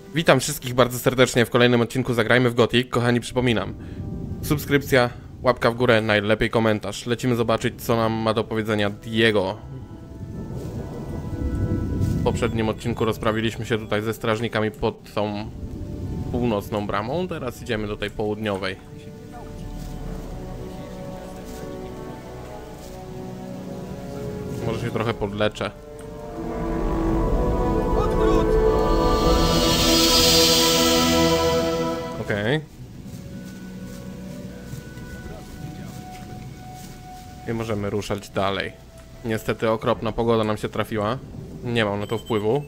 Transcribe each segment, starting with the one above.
Witam wszystkich bardzo serdecznie w kolejnym odcinku Zagrajmy w Gothic. Kochani, przypominam, subskrypcja, łapka w górę, najlepiej komentarz. Lecimy zobaczyć, co nam ma do powiedzenia Diego. W poprzednim odcinku rozprawiliśmy się tutaj ze strażnikami pod tą północną bramą. Teraz idziemy do tej południowej. Może się trochę podleczę. Okej. I możemy ruszać dalej. Niestety okropna pogoda nam się trafiła. Nie mam na to wpływu.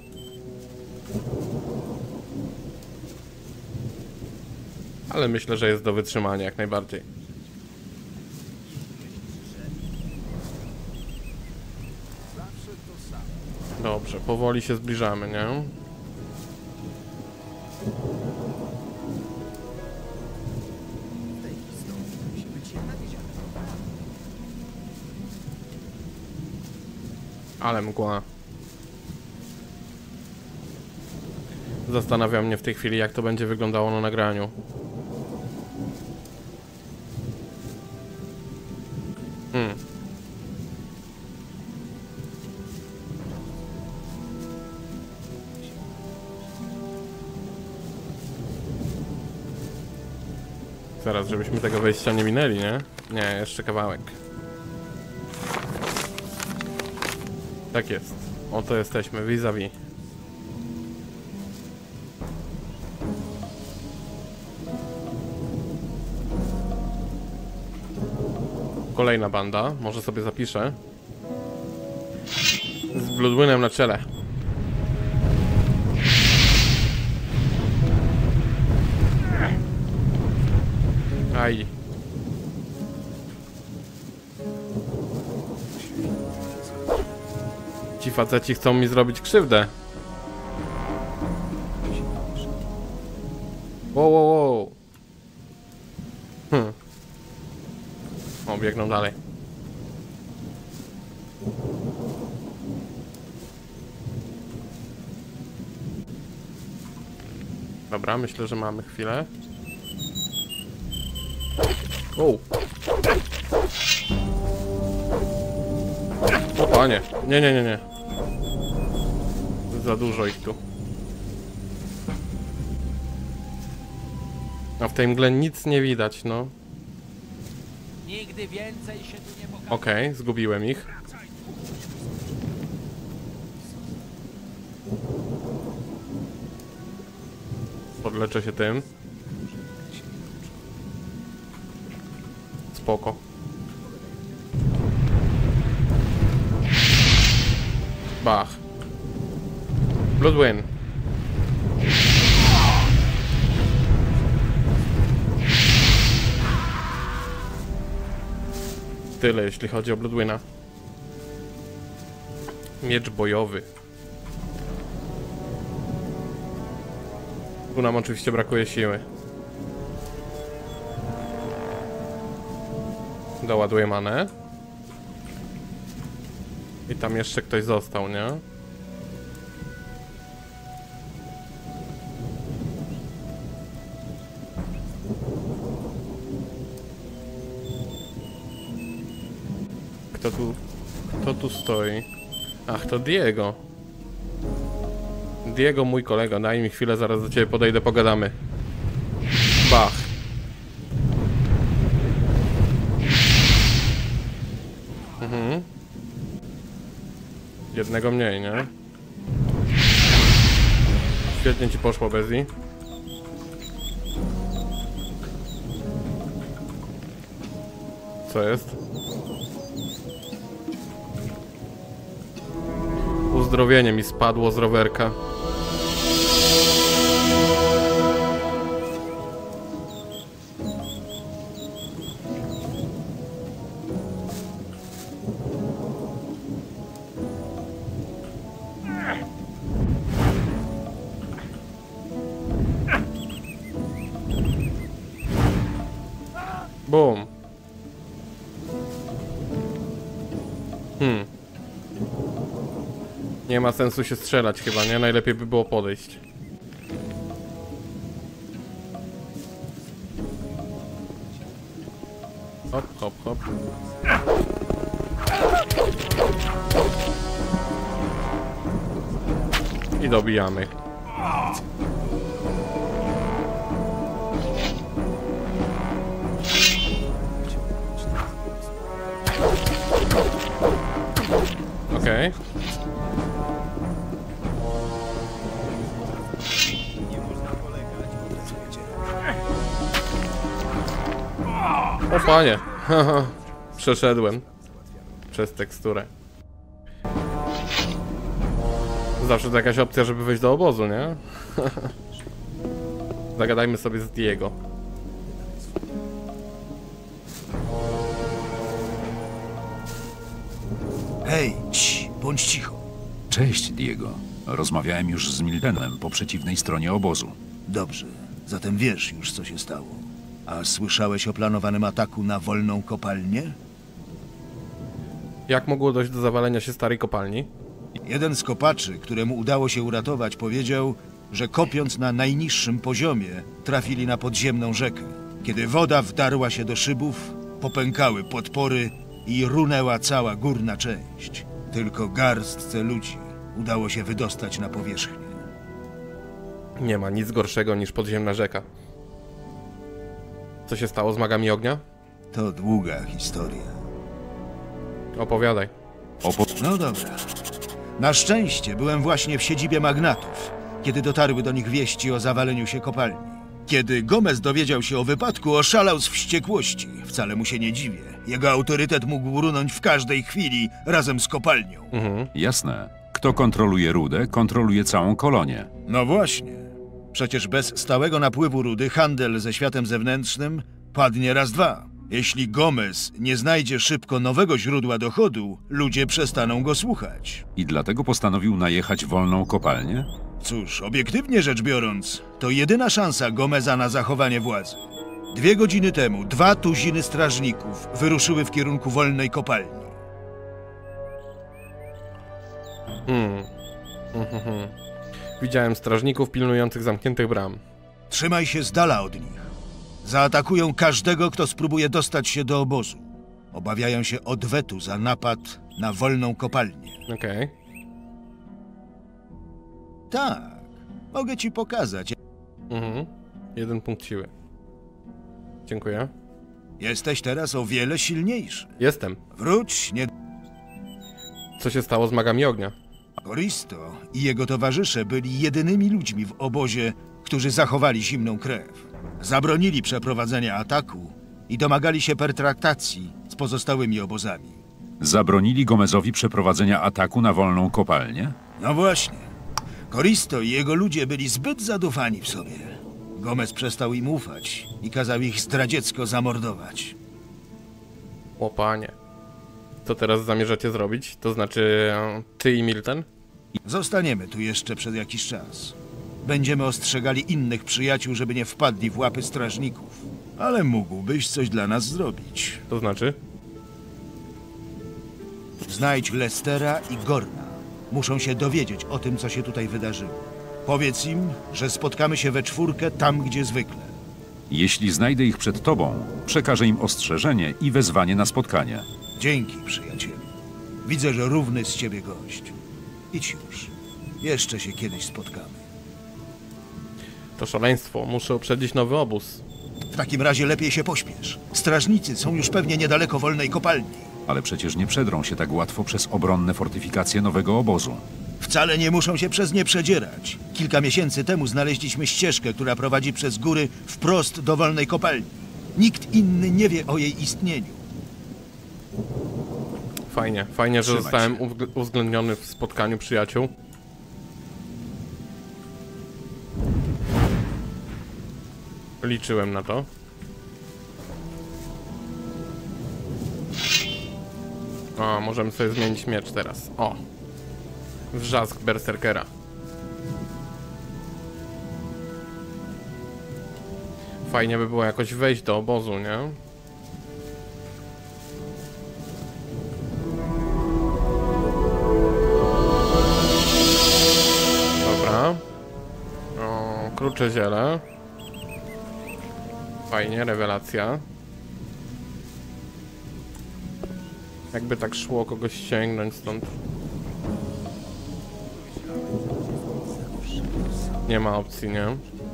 Ale myślę, że jest do wytrzymania jak najbardziej. Dobrze, powoli się zbliżamy, nie? Ale mgła. Zastanawia mnie w tej chwili, jak to będzie wyglądało na nagraniu. Zaraz, żebyśmy tego wejścia nie minęli, nie? Nie, jeszcze kawałek. Tak jest. Oto jesteśmy, vis-a-vis. Kolejna banda, może sobie zapiszę. Z Bloodwinem na czele. Aj. Ci faceci chcą mi zrobić krzywdę. Wow, wow, wow. O, biegną dalej. Dobra, myślę, że mamy chwilę. Wow. O panie, nie. Za dużo ich tu. A w tej mgle nic nie widać, no. Nigdy więcej się tu nie pokaże. Okej, zgubiłem ich. Podleczę się tym. Spoko. Bach. Bloodwin. Tyle, jeśli chodzi o Bloodwina. Miecz bojowy. Tu nam oczywiście brakuje siły. Doładuję manę. I tam jeszcze ktoś został, nie? Kto tu stoi? Ach, to Diego. Diego, mój kolega, daj mi chwilę, zaraz do ciebie podejdę, pogadamy. Bach. Jednego mniej, nie? Świetnie ci poszło, Bezi. Co jest? Uzdrowienie mi spadło z rowerka. Boom. Nie ma sensu się strzelać chyba, nie? Najlepiej by było podejść. Hop, hop, hop. I dobijamy. Okej. O panie. Przeszedłem przez teksturę. Zawsze to jakaś opcja, żeby wejść do obozu, nie? Zagadajmy sobie z Diego. Hej, bądź cicho. Cześć, Diego. Rozmawiałem już z Miltenem po przeciwnej stronie obozu. Dobrze, zatem wiesz już, co się stało. A słyszałeś o planowanym ataku na wolną kopalnię? Jak mogło dojść do zawalenia się starej kopalni? Jeden z kopaczy, któremu udało się uratować, powiedział, że kopiąc na najniższym poziomie, trafili na podziemną rzekę. Kiedy woda wdarła się do szybów, popękały podpory i runęła cała górna część. Tylko garstce ludzi udało się wydostać na powierzchnię. Nie ma nic gorszego niż podziemna rzeka. Co się stało z magami ognia? To długa historia. Opowiadaj. No dobra. Na szczęście byłem właśnie w siedzibie magnatów, kiedy dotarły do nich wieści o zawaleniu się kopalni. Kiedy Gomez dowiedział się o wypadku, oszalał z wściekłości. Wcale mu się nie dziwię. Jego autorytet mógł runąć w każdej chwili razem z kopalnią. Jasne. Kto kontroluje rudę, kontroluje całą kolonię. No właśnie. Przecież bez stałego napływu rudy handel ze światem zewnętrznym padnie raz dwa. Jeśli Gomez nie znajdzie szybko nowego źródła dochodu, ludzie przestaną go słuchać. I dlatego postanowił najechać wolną kopalnię? Cóż, obiektywnie rzecz biorąc, to jedyna szansa Gomeza na zachowanie władzy. 2 godziny temu 2 tuziny strażników wyruszyły w kierunku wolnej kopalni. Widziałem strażników pilnujących zamkniętych bram. Trzymaj się z dala od nich. Zaatakują każdego, kto spróbuje dostać się do obozu. Obawiają się odwetu za napad na wolną kopalnię. Okej. Tak, mogę ci pokazać. 1 punkt siły. Dziękuję. Jesteś teraz o wiele silniejszy. Jestem. Wróć, nie... Co się stało z magami ognia? Koristo i jego towarzysze byli jedynymi ludźmi w obozie, którzy zachowali zimną krew. Zabronili przeprowadzenia ataku i domagali się pertraktacji z pozostałymi obozami. Zabronili Gomezowi przeprowadzenia ataku na wolną kopalnię? No właśnie. Koristo i jego ludzie byli zbyt zadufani w sobie. Gomez przestał im ufać i kazał ich zdradziecko zamordować. O panie. Co teraz zamierzacie zrobić? To znaczy ty i Milton? Zostaniemy tu jeszcze przez jakiś czas. Będziemy ostrzegali innych przyjaciół, żeby nie wpadli w łapy strażników. Ale mógłbyś coś dla nas zrobić. To znaczy? Znajdź Lestera i Gorna. Muszą się dowiedzieć o tym, co się tutaj wydarzyło. Powiedz im, że spotkamy się we czwórkę tam, gdzie zwykle. Jeśli znajdę ich przed tobą, przekażę im ostrzeżenie i wezwanie na spotkanie. Dzięki, przyjacielu. Widzę, że równy z ciebie gość. Idź już. Jeszcze się kiedyś spotkamy. To szaleństwo. Muszę uprzedzić nowy obóz. W takim razie lepiej się pośpiesz. Strażnicy są już pewnie niedaleko wolnej kopalni. Ale przecież nie przedrą się tak łatwo przez obronne fortyfikacje nowego obozu. Wcale nie muszą się przez nie przedzierać. Kilka miesięcy temu znaleźliśmy ścieżkę, która prowadzi przez góry wprost do wolnej kopalni. Nikt inny nie wie o jej istnieniu. Fajnie. Fajnie, że Trzymaj zostałem się. uwzględniony w spotkaniu przyjaciół. Liczyłem na to. O, możemy sobie zmienić miecz teraz. O! Wrzask berserkera. Fajnie by było jakoś wejść do obozu, nie? Dobra. O, krucze ziele. Fajnie, rewelacja. Jakby tak szło kogoś sięgnąć stąd. Nie ma opcji, nie?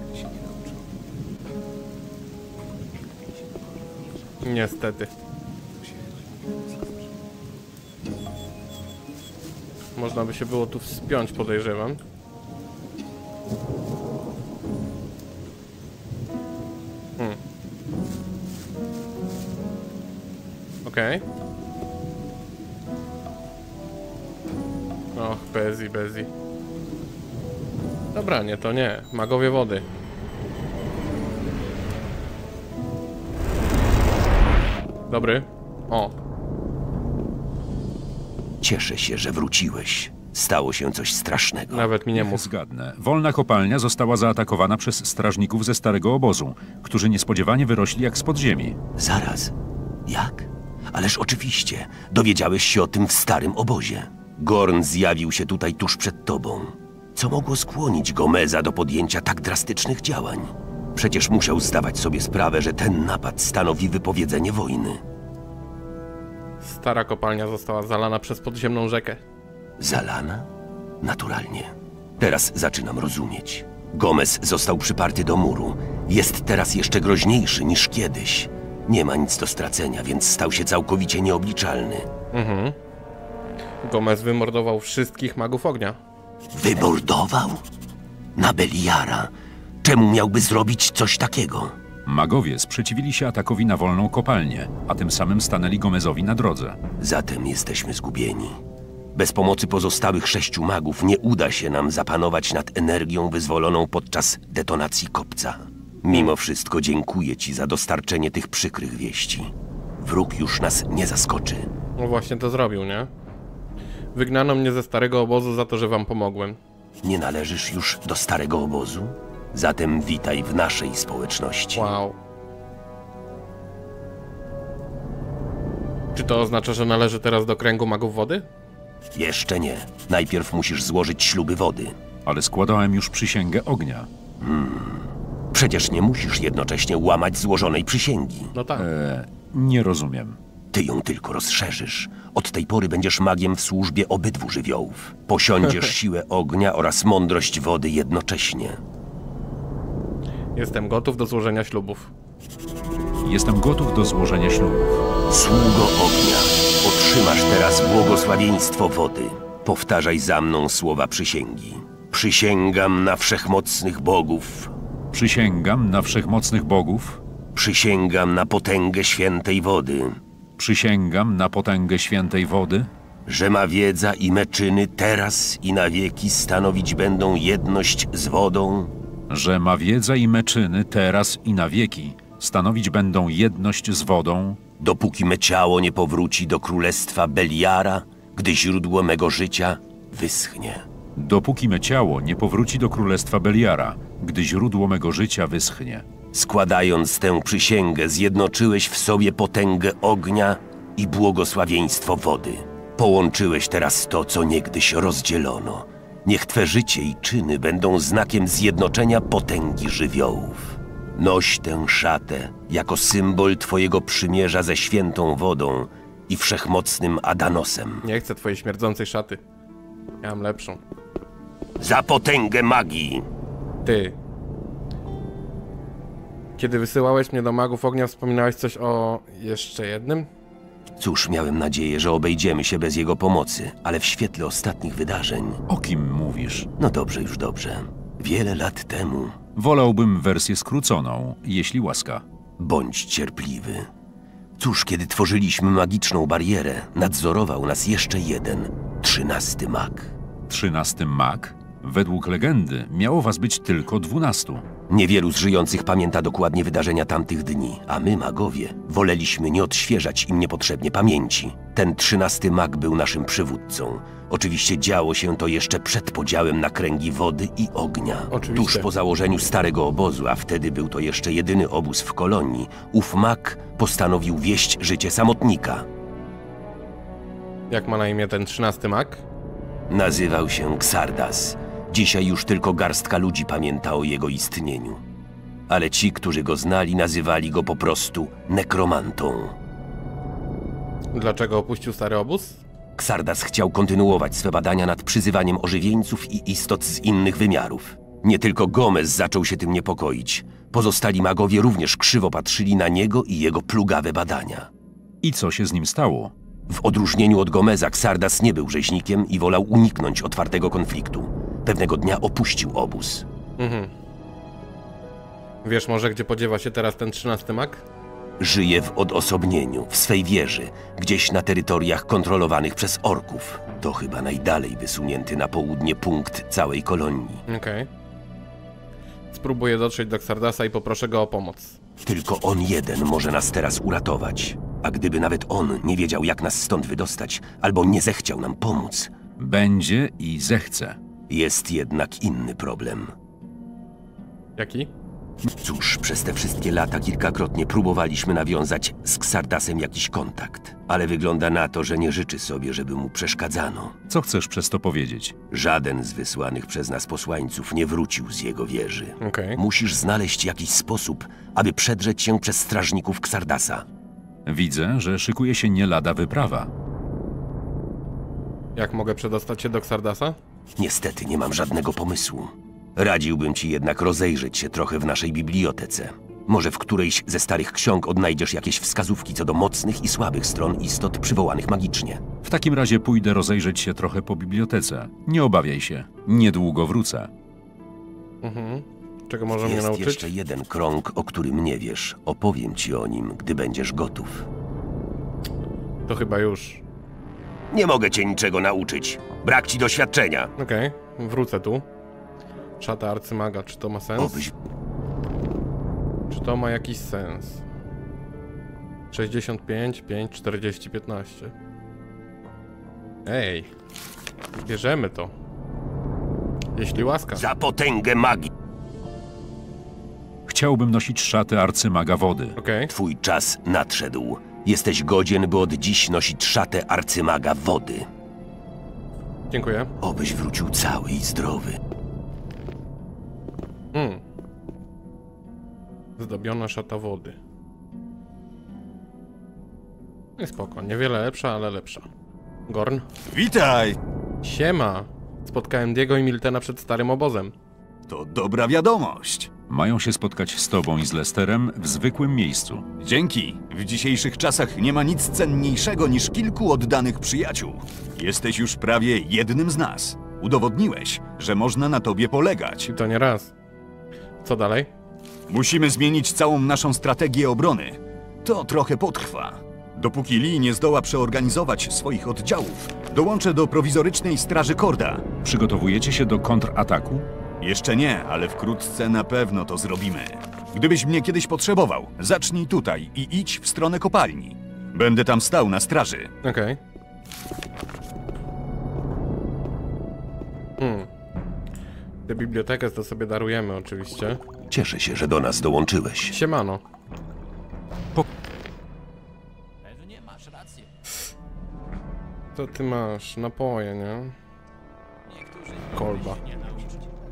Niestety. Można by się było tu wspiąć, podejrzewam. Okej. Och, Bezi. Dobra, nie, to nie. Magowie wody. Dobry. O. Cieszę się, że wróciłeś. Stało się coś strasznego. Nawet mi nie Niech mów. zgadnę. Wolna kopalnia została zaatakowana przez strażników ze starego obozu, którzy niespodziewanie wyrośli jak z podziemi. Zaraz. Jak? Ależ oczywiście. Dowiedziałeś się o tym w starym obozie. Gorn zjawił się tutaj tuż przed tobą. Co mogło skłonić Gomeza do podjęcia tak drastycznych działań? Przecież musiał zdawać sobie sprawę, że ten napad stanowi wypowiedzenie wojny. Stara kopalnia została zalana przez podziemną rzekę. Zalana? Naturalnie. Teraz zaczynam rozumieć. Gomez został przyparty do muru. Jest teraz jeszcze groźniejszy niż kiedyś. Nie ma nic do stracenia, więc stał się całkowicie nieobliczalny. Gomez wymordował wszystkich magów ognia. Wymordował? Na Beliara? Czemu miałby zrobić coś takiego? Magowie sprzeciwili się atakowi na wolną kopalnię, a tym samym stanęli Gomezowi na drodze. Zatem jesteśmy zgubieni. Bez pomocy pozostałych 6 magów nie uda się nam zapanować nad energią wyzwoloną podczas detonacji kopca. Mimo wszystko dziękuję ci za dostarczenie tych przykrych wieści. Wróg już nas nie zaskoczy. No właśnie to zrobił, nie? Wygnano mnie ze starego obozu za to, że wam pomogłem. Nie należysz już do starego obozu? Zatem witaj w naszej społeczności. Wow. Czy to oznacza, że należy teraz do kręgu magów wody? Jeszcze nie. Najpierw musisz złożyć śluby wody. Ale składałem już przysięgę ognia. Przecież nie musisz jednocześnie łamać złożonej przysięgi. No tak. Nie rozumiem. Ty ją tylko rozszerzysz. Od tej pory będziesz magiem w służbie obydwu żywiołów. Posiądziesz siłę ognia oraz mądrość wody jednocześnie. Jestem gotów do złożenia ślubów. Jestem gotów do złożenia ślubów. Sługo ognia, otrzymasz teraz błogosławieństwo wody. Powtarzaj za mną słowa przysięgi. Przysięgam na wszechmocnych bogów. Przysięgam na wszechmocnych bogów. Przysięgam na potęgę świętej wody. Przysięgam na potęgę świętej wody, Że ma wiedza i meczyny teraz i na wieki stanowić będą jedność z wodą. że ma wiedza i meczyny teraz i na wieki stanowić będą jedność z wodą, Dopóki me ciało nie powróci do królestwa Beliara, gdy źródło mego życia wyschnie. dopóki me ciało nie powróci do królestwa Beliara, gdy źródło mego życia wyschnie. Składając tę przysięgę, zjednoczyłeś w sobie potęgę ognia i błogosławieństwo wody. Połączyłeś teraz to, co niegdyś rozdzielono. Niech twe życie i czyny będą znakiem zjednoczenia potęgi żywiołów. Noś tę szatę jako symbol twojego przymierza ze świętą wodą i wszechmocnym Adanosem. Nie chcę twojej śmierdzącej szaty. Ja mam lepszą. Za potęgę magii! Ty. Kiedy wysyłałeś mnie do magów ognia, wspominałeś coś o jeszcze jednym? Cóż, miałem nadzieję, że obejdziemy się bez jego pomocy, ale w świetle ostatnich wydarzeń... O kim mówisz? No dobrze, już dobrze. Wiele lat temu... Wolałbym wersję skróconą, jeśli łaska. Bądź cierpliwy. Cóż, kiedy tworzyliśmy magiczną barierę, nadzorował nas jeszcze jeden, 13 mag. 13 mag? Według legendy miało was być tylko 12. Niewielu z żyjących pamięta dokładnie wydarzenia tamtych dni, a my, magowie, woleliśmy nie odświeżać im niepotrzebnie pamięci. Ten 13 mag był naszym przywódcą. Oczywiście działo się to jeszcze przed podziałem na kręgi wody i ognia. Oczywiście. Tuż po założeniu starego obozu, a wtedy był to jeszcze jedyny obóz w kolonii, ów mag postanowił wieść życie samotnika. Jak ma na imię ten 13 mag? Nazywał się Xardas. Dzisiaj już tylko garstka ludzi pamięta o jego istnieniu. Ale ci, którzy go znali, nazywali go po prostu nekromantą. Dlaczego opuścił stary obóz? Xardas chciał kontynuować swe badania nad przyzywaniem ożywieńców i istot z innych wymiarów. Nie tylko Gomez zaczął się tym niepokoić. Pozostali magowie również krzywo patrzyli na niego i jego plugawe badania. I co się z nim stało? W odróżnieniu od Gomeza, Xardas nie był rzeźnikiem i wolał uniknąć otwartego konfliktu. Pewnego dnia opuścił obóz. Wiesz może, gdzie podziewa się teraz ten 13 mag? Żyje w odosobnieniu, w swej wieży, gdzieś na terytoriach kontrolowanych przez orków. To chyba najdalej wysunięty na południe punkt całej kolonii. Okej. Spróbuję dotrzeć do Xardasa i poproszę go o pomoc. Tylko on jeden może nas teraz uratować. A gdyby nawet on nie wiedział, jak nas stąd wydostać, albo nie zechciał nam pomóc, Będzie i zechce. jest jednak inny problem. Jaki? Cóż, przez te wszystkie lata kilkakrotnie próbowaliśmy nawiązać z Xardasem jakiś kontakt, ale wygląda na to, że nie życzy sobie, żeby mu przeszkadzano. Co chcesz przez to powiedzieć? Żaden z wysłanych przez nas posłańców nie wrócił z jego wieży. Okej. Musisz znaleźć jakiś sposób, aby przedrzeć się przez strażników Xardasa. Widzę, że szykuje się nie lada wyprawa. Jak mogę przedostać się do Xardasa? Niestety nie mam żadnego pomysłu. Radziłbym ci jednak rozejrzeć się trochę w naszej bibliotece. Może w którejś ze starych ksiąg odnajdziesz jakieś wskazówki co do mocnych i słabych stron istot przywołanych magicznie. W takim razie pójdę rozejrzeć się trochę po bibliotece. Nie obawiaj się, niedługo wrócę. Czego może mnie Jest nauczyć? jeszcze jeden krąg, o którym nie wiesz. Opowiem ci o nim, gdy będziesz gotów. To chyba już. Nie mogę cię niczego nauczyć. Brak ci doświadczenia. Okej, wrócę tu. Szata arcymaga, czy to ma sens? Obyś... Czy to ma jakiś sens? 65, 5, 40, 15. Ej, bierzemy to. Jeśli łaska. Za potęgę magii. Chciałbym nosić szaty arcymaga wody. Okej, Twój czas nadszedł. Jesteś godzien, by od dziś nosić szatę arcymaga wody. dziękuję. Obyś wrócił cały i zdrowy. Zdobiona szata wody. I spoko, niewiele lepsza, ale lepsza. Gorn? Witaj! Siema! Spotkałem Diego i Miltena przed starym obozem. To dobra wiadomość. Mają się spotkać z tobą i z Lesterem w zwykłym miejscu. Dzięki. W dzisiejszych czasach nie ma nic cenniejszego niż kilku oddanych przyjaciół. Jesteś już prawie jednym z nas. Udowodniłeś, że można na tobie polegać. I to nie raz. Co dalej? Musimy zmienić całą naszą strategię obrony. To trochę potrwa. Dopóki Lee nie zdoła przeorganizować swoich oddziałów, dołączę do prowizorycznej straży Korda. Przygotowujecie się do kontrataku? Jeszcze nie, ale wkrótce na pewno to zrobimy. Gdybyś mnie kiedyś potrzebował, zacznij tutaj i idź w stronę kopalni. Będę tam stał na straży. Okej. Tę bibliotekę to sobie darujemy oczywiście. Cieszę się, że do nas dołączyłeś. Siemano. Pewnie masz rację. To ty masz napoje, nie? Niektórzy Kolba. nie nauczyć.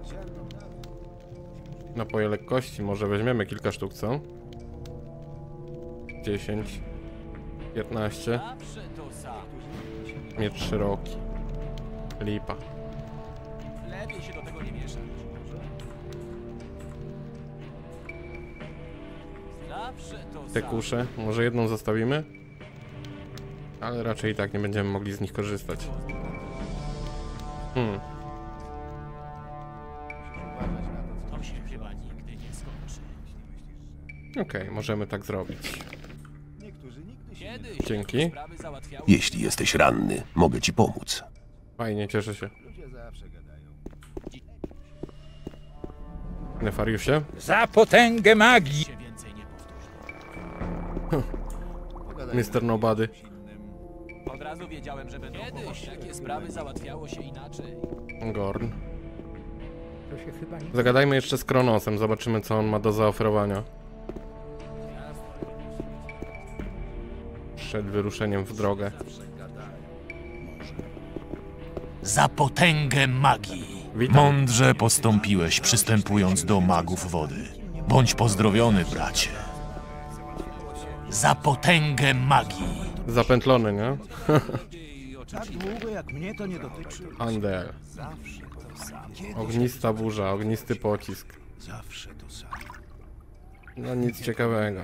Napoje lekkości, może weźmiemy kilka sztuk, co? 10, 15, Zawsze to samo. miecz szeroki. Lipa. Lepiej się do tego nie mieszać. Zawsze to Te samo. kusze, może jedną zostawimy? Ale raczej i tak nie będziemy mogli z nich korzystać. To się chyba nigdy nie skończy. Okej, możemy tak zrobić. Kiedyś Dzięki. sprawy załatwiały. Jeśli jesteś ranny, mogę ci pomóc. Fajnie, cieszę się. Nefariusie? Za potęgę magii! Się więcej nie powtórzy. Mr. Nobody. Od razu wiedziałem, że będą kiedyś takie sprawy załatwiało się inaczej. Gorn. Zagadajmy jeszcze z Kronosem, zobaczymy co on ma do zaoferowania. Przed wyruszeniem w drogę. Za potęgę magii. Witam. Mądrze postąpiłeś, przystępując do magów wody. Bądź pozdrowiony, bracie. Za potęgę magii. Zapętlony, nie? Tak długo jak mnie to nie dotyczy. Ander. Ognista burza, ognisty pocisk. Zawsze to samo. No nic ciekawego.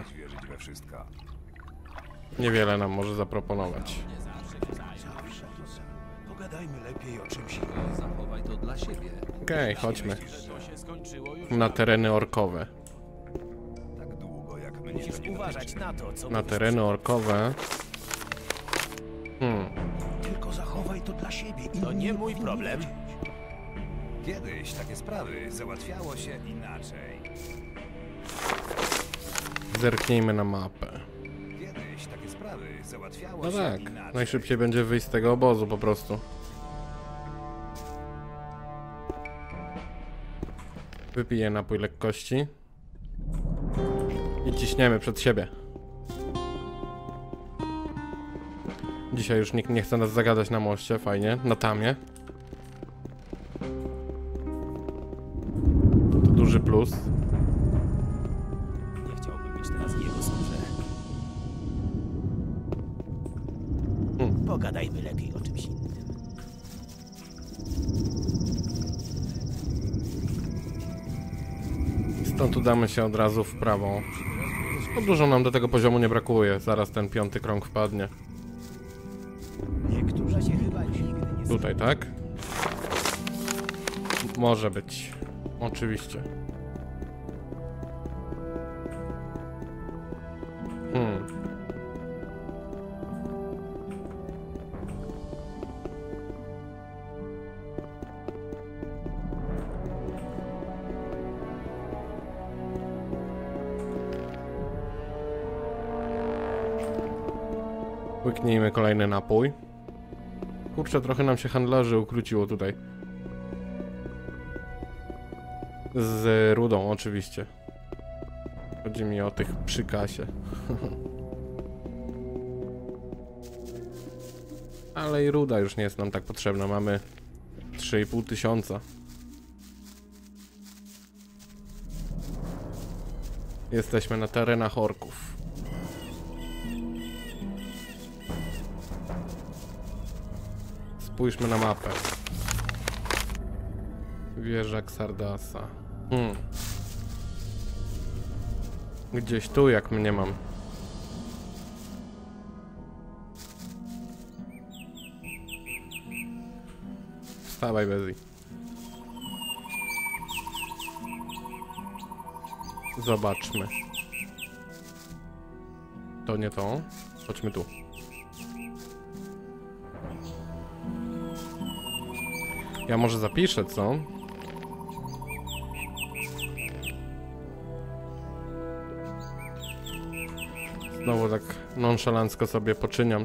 Niewiele nam może zaproponować. Pogadajmy lepiej o czymś. Okej, chodźmy. Na tereny orkowe. Musisz uważać na to, co Na tereny orkowe. Tylko zachowaj to dla siebie. To nie mój problem. Kiedyś takie sprawy załatwiało się inaczej. Zerknijmy na mapę. Kiedyś takie sprawy załatwiało No się tak, inaczej. najszybciej będzie wyjść z tego obozu po prostu. Wypiję napój lekkości. I ciśniemy przed siebie. Dzisiaj już nikt nie chce nas zagadać na moście, fajnie, na tamie. To duży plus. Nie chciałbym być teraz w jego skórze. Pogadajmy lepiej o czymś innym. Stąd udamy się od razu w prawo. No dużo nam do tego poziomu nie brakuje, zaraz ten 5. krąg wpadnie. Niektórzy się chyba nigdy nie Tutaj, tak? Może być. Oczywiście. Łyknijmy kolejny napój. Kurczę, trochę nam się handlarzy ukróciło tutaj. Z rudą, oczywiście. Chodzi mi o tych przy kasie. Ale i ruda już nie jest nam tak potrzebna. Mamy 3500. Jesteśmy na terenach orków. Spójrzmy na mapę. Wieża Xardasa. Gdzieś tu, jak mnie mam. Wstawaj, Bezi. Zobaczmy. To nie to. Chodźmy tu. Ja może zapiszę, co? Znowu tak nonszalancko sobie poczyniam.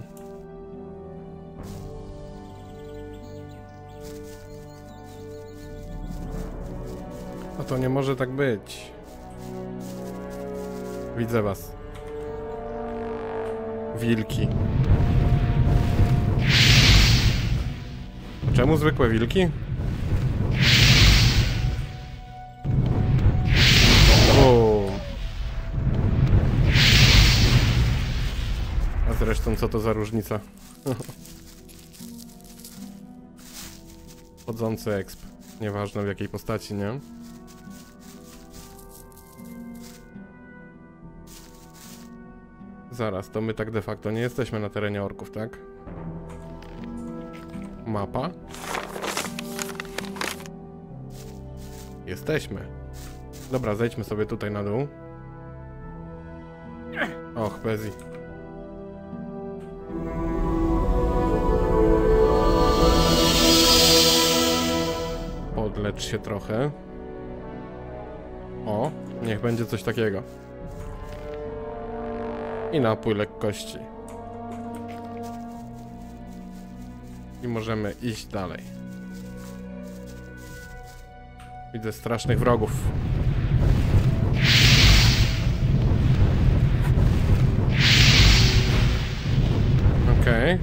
A to nie może tak być. Widzę was. Wilki. Czemu zwykłe wilki? A zresztą co to za różnica? Chodzący exp. Nieważne w jakiej postaci, nie? Zaraz, to my tak de facto nie jesteśmy na terenie orków, tak? Mapa? Jesteśmy. Dobra, zejdźmy sobie tutaj na dół. Och, Bezi. Podlecz się trochę. O, niech będzie coś takiego. I napój lekkości. I możemy iść dalej. Widzę strasznych wrogów. Okej.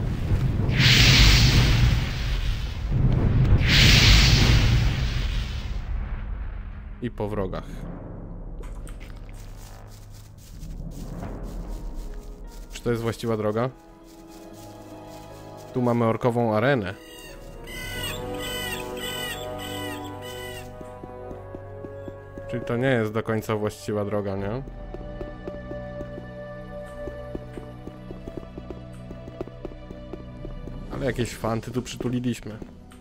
I po wrogach. to jest właściwa droga? Tu mamy orkową arenę. Czyli to nie jest do końca właściwa droga, nie? Ale jakieś fanty tu przytuliliśmy.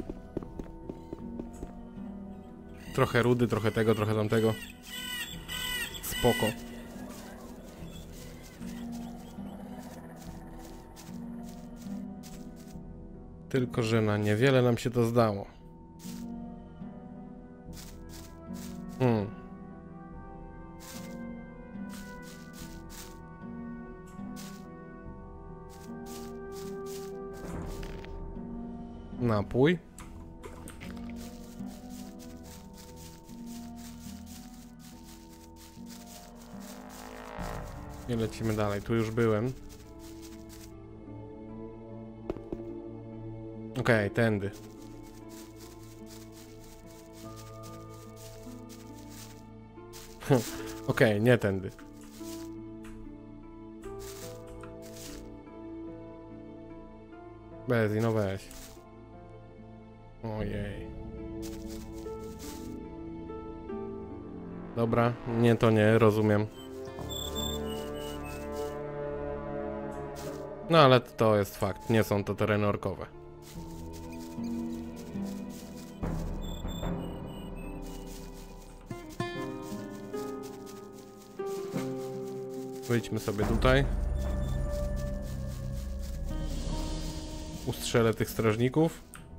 Trochę rudy, trochę tego, trochę tamtego. Spoko. Tylko że na niewiele nam się to zdało. Napój. I lecimy dalej. Tu już byłem. Okej, tędy. Okej, nie tędy. Bezi, no weź. Ojej. Dobra, nie to nie, rozumiem. No ale to jest fakt, nie są to tereny orkowe. Wyjdźmy sobie tutaj. Ustrzelę tych strażników.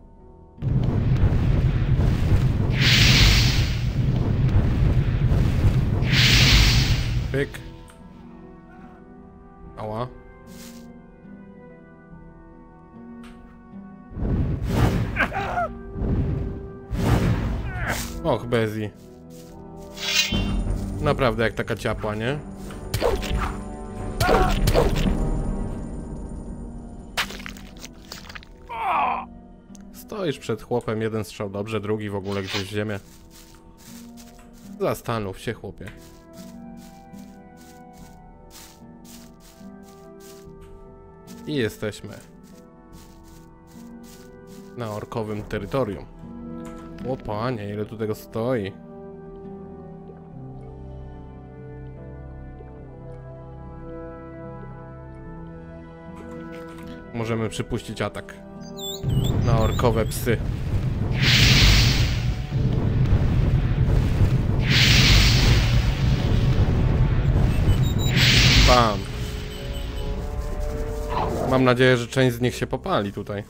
Pyk. Ała. Och, Bezi. Naprawdę jak taka ciapła, nie? Stoisz przed chłopem, jeden strzał dobrze, drugi w ogóle gdzieś w ziemię. Zastanów się, chłopie. I jesteśmy na orkowym terytorium. O panie, ile tu tego stoi. Możemy przypuścić atak na orkowe psy. Bam. Mam nadzieję, że część z nich się popali tutaj.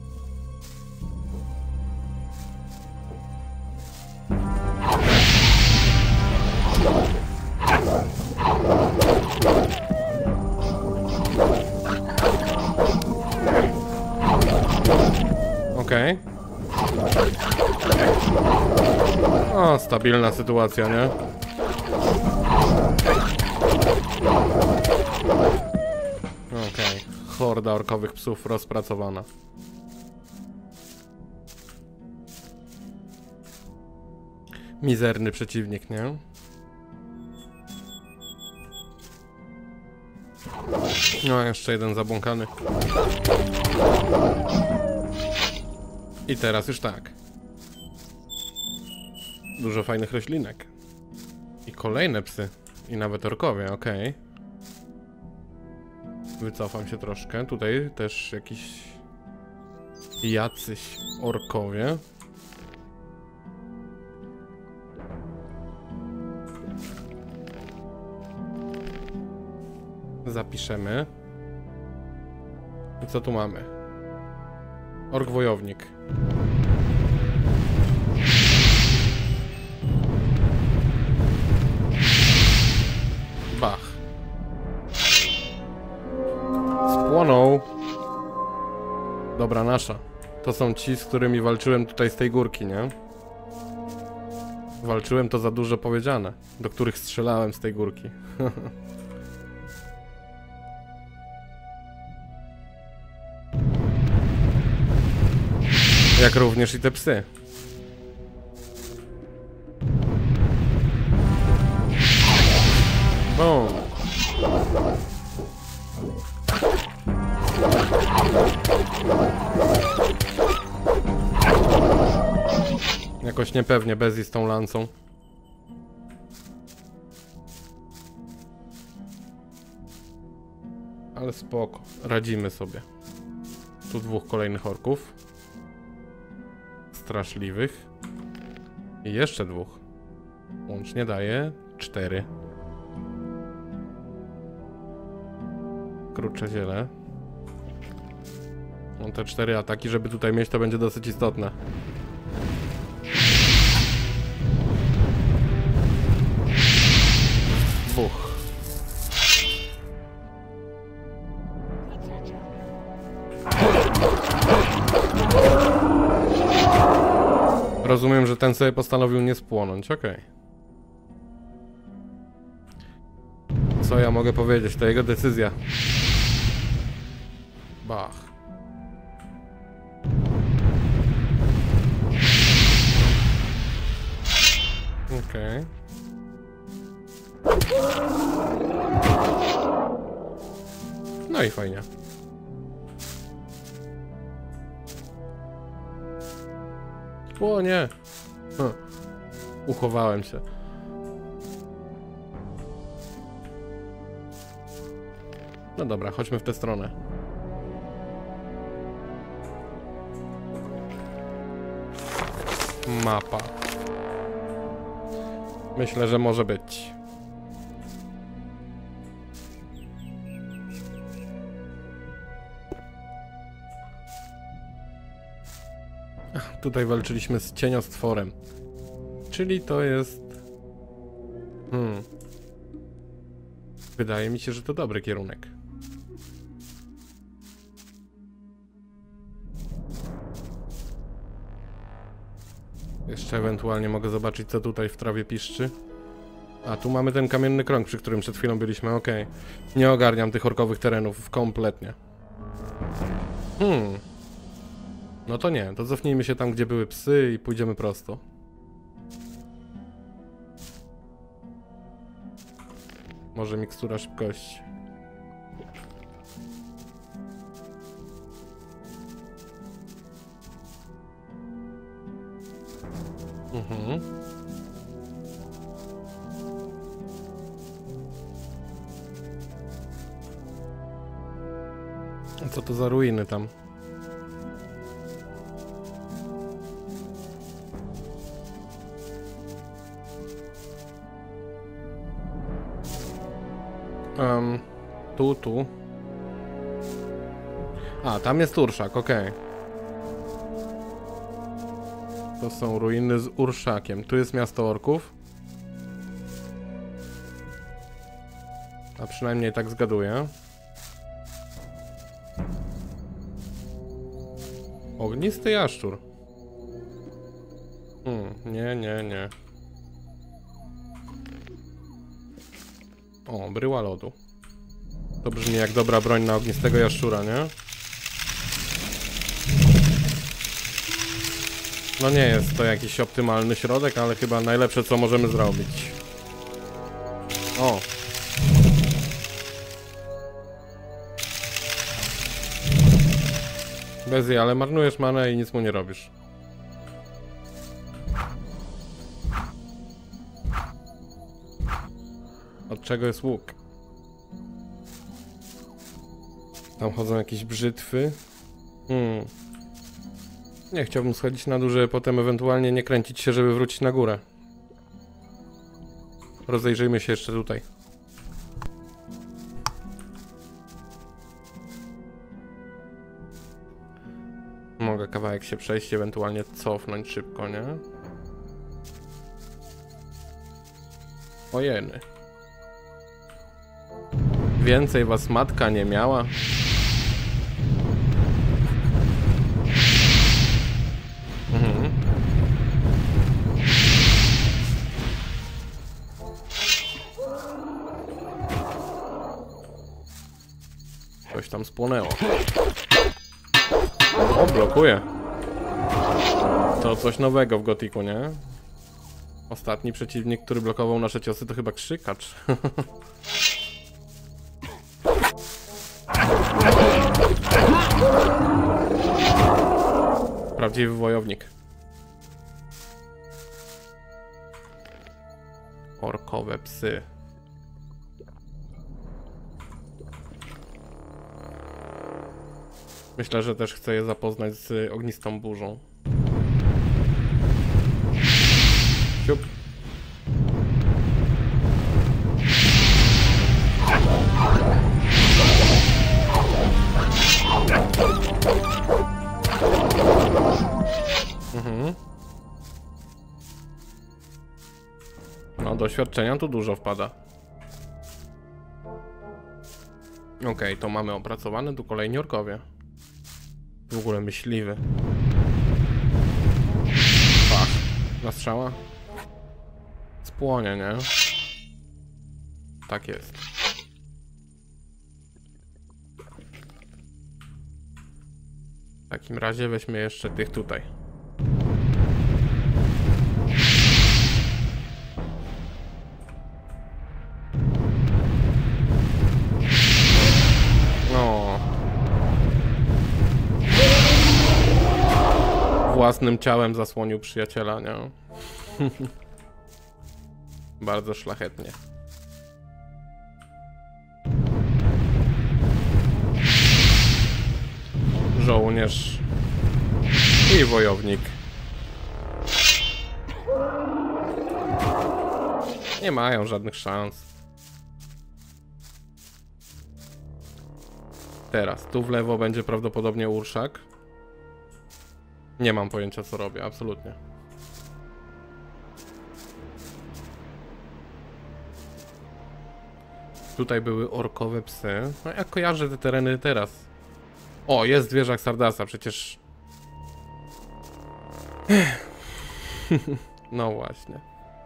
Okej. O, stabilna sytuacja, nie? Okej. Horda orkowych psów rozpracowana. Mizerny przeciwnik, nie? No, jeszcze jeden zabłąkany. I teraz już tak. Dużo fajnych roślinek. I kolejne psy. I nawet orkowie, okej. Wycofam się troszkę. Tutaj też jakiś jacyś orkowie. Zapiszemy. I co tu mamy? Ork wojownik. Bach. Spłonął. Dobra, nasza. To są ci, z którymi walczyłem tutaj z tej górki, nie? Walczyłem, to za dużo powiedziane. Do których strzelałem z tej górki. Jak również i te psy. Boom. dość niepewnie Bezzy z tą lancą. Ale spoko, radzimy sobie. Tu 2 kolejnych orków. Straszliwych. I jeszcze 2. Łącznie daje 4. Krótsze ziele. No te 4 ataki, żeby tutaj mieć, to będzie dosyć istotne. Dwóch. Rozumiem, że ten sobie postanowił nie spłonąć, okej. Co ja mogę powiedzieć? To jego decyzja. Bach. Okej. No i fajnie. O nie! Uchowałem się. No dobra, chodźmy w tę stronę. Mapa. Myślę, że może być. Tutaj walczyliśmy z cieniostworem. Czyli to jest... Wydaje mi się, że to dobry kierunek. Jeszcze ewentualnie mogę zobaczyć, co tutaj w trawie piszczy. A, tu mamy ten kamienny krąg, przy którym przed chwilą byliśmy, okej. Nie ogarniam tych orkowych terenów kompletnie. No to nie, to cofnijmy się tam, gdzie były psy i pójdziemy prosto. Może mikstura szybkości. A co to za ruiny tam? Tu. A, tam jest Urszak, okej. To są ruiny z Urszakiem. Tu jest miasto orków. A przynajmniej tak zgaduję. Ognisty jaszczur. Nie. O, bryła lodu. To brzmi jak dobra broń na ognistego jaszczura, nie? No nie jest to jakiś optymalny środek, ale chyba najlepsze, co możemy zrobić. O! Bezzy, ale marnujesz manę i nic mu nie robisz. Od czego jest łuk? Tam chodzą jakieś brzytwy. Nie chciałbym schodzić na dół, żeby potem ewentualnie nie kręcić się, żeby wrócić na górę. Rozejrzyjmy się jeszcze tutaj. Mogę kawałek się przejść, ewentualnie cofnąć szybko, nie? Ojeny. Więcej was matka nie miała. Coś tam spłonęło. O, blokuje. To coś nowego w Gothicu, nie? Ostatni przeciwnik, który blokował nasze ciosy, to chyba krzykacz. Prawdziwy wojownik. Orkowe psy. Myślę, że też chcę je zapoznać z ognistą burzą. Siup. No, doświadczenia tu dużo wpada. Okej, to mamy opracowane, tu kolejni orkowie. W ogóle myśliwy. Pach. Na strzała? Spłonie, nie? Tak jest. W takim razie weźmy jeszcze tych tutaj. No. Własnym ciałem zasłonił przyjaciela, nie? Bardzo szlachetnie. Żołnierz i wojownik. Nie mają żadnych szans. Teraz, tu w lewo będzie prawdopodobnie Urszak. Nie mam pojęcia, co robię, absolutnie. Tutaj były orkowe psy. No jak kojarzę te tereny teraz? O, jest zwierzak Sardasa, przecież... No właśnie.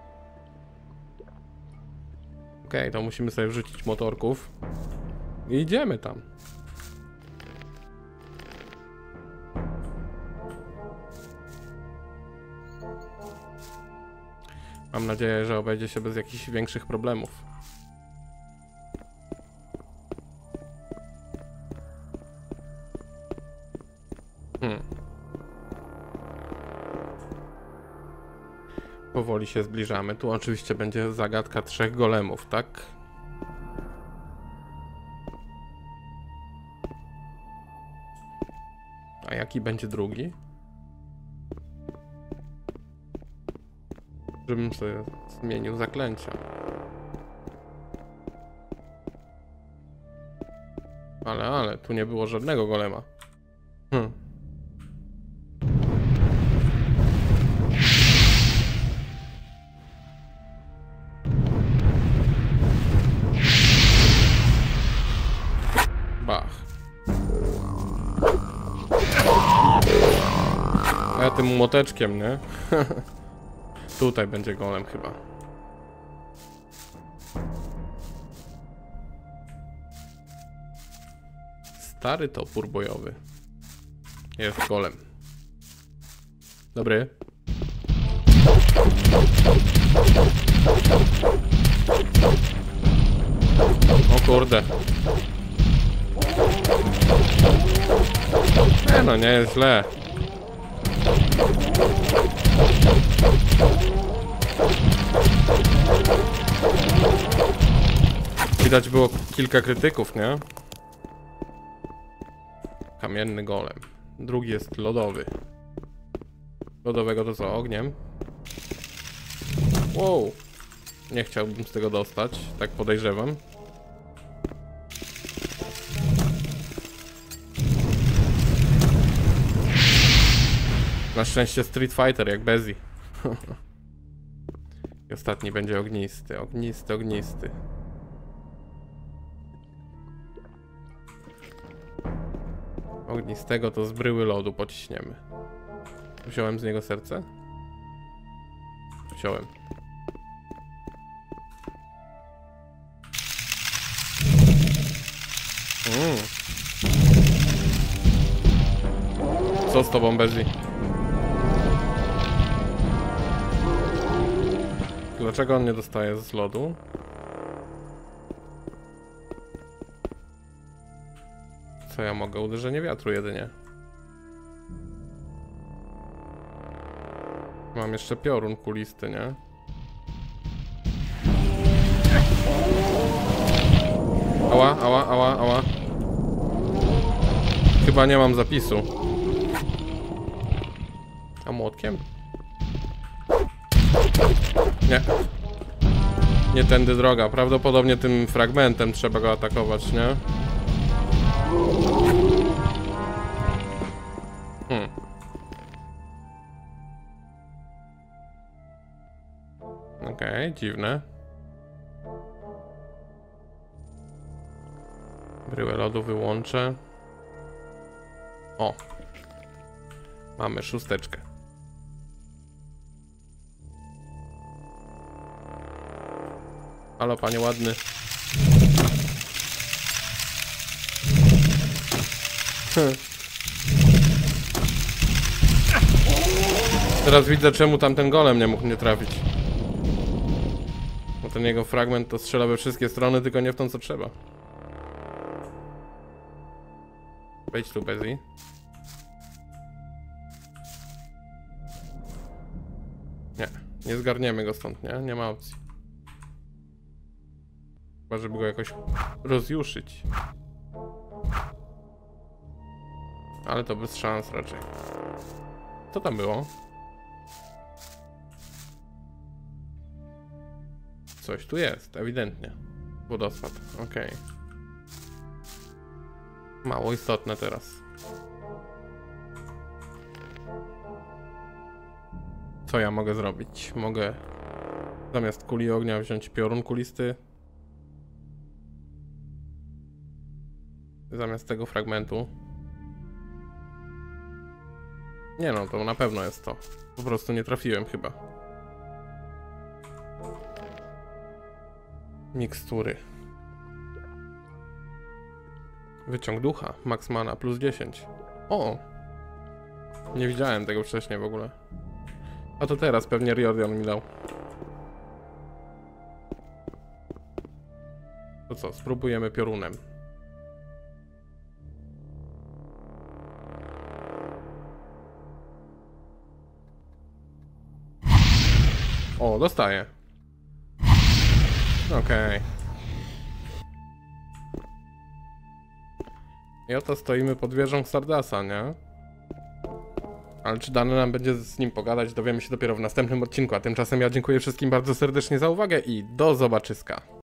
Okej, to musimy sobie wrzucić motorków. I idziemy tam. Mam nadzieję, że obejdzie się bez jakichś większych problemów. Powoli się zbliżamy. Tu oczywiście będzie zagadka 3 golemów, tak? A jaki będzie drugi? Żebym sobie zmienił zaklęcia. Ale, tu nie było żadnego golema. Bach. A ja tym młoteczkiem, nie? Tutaj będzie golem chyba. Stary topór bojowy. Jest golem. Dobry. O kurde. No nie jest źle. Widać było kilka krytyków, nie? Kamienny golem. Drugi jest lodowy. Lodowego to co? Ogniem? Wow. Nie chciałbym z tego dostać, tak podejrzewam. Na szczęście Street Fighter, jak Bezi. I ostatni będzie ognisty, ognisty, ognisty. Ognistego to z bryły lodu pociśniemy. Wziąłem z niego serce? Wziąłem. Co z tobą, Bezi? Dlaczego on nie dostaje z lodu? Co ja mogę? Uderzenie wiatru jedynie. Mam jeszcze piorun kulisty, nie? Ała, ała, ała, ała. Chyba nie mam zapisu. A młotkiem? Nie. Nie tędy droga. Prawdopodobnie tym fragmentem trzeba go atakować, nie? Okej, dziwne. Bryłę lodu wyłączę. O! Mamy 6. Halo, panie ładny. Teraz widzę, czemu tamten golem nie mógł mnie trafić. Bo ten jego fragment to strzela we wszystkie strony, tylko nie w tą, co trzeba. Wejdź tu, Bezi. Nie zgarniemy go stąd, nie? Nie ma opcji. Chyba, żeby go jakoś rozjuszyć. Ale to bez szans raczej. Co tam było? Coś tu jest, ewidentnie. Wodospad, okej. Mało istotne teraz. Co ja mogę zrobić? Mogę zamiast kuli ognia wziąć piorun kulisty. Zamiast tego fragmentu. Nie no, to na pewno jest to. Po prostu nie trafiłem chyba. Mikstury. Wyciąg ducha. Max mana plus 10. O! Nie widziałem tego wcześniej w ogóle. A to teraz pewnie Riordan mi dał. To co? Spróbujemy piorunem. O, dostaję. Okej. I oto stoimy pod wieżą Xardasa, nie? Ale czy dane nam będzie z nim pogadać, dowiemy się dopiero w następnym odcinku, a tymczasem ja dziękuję wszystkim bardzo serdecznie za uwagę i do zobaczyska.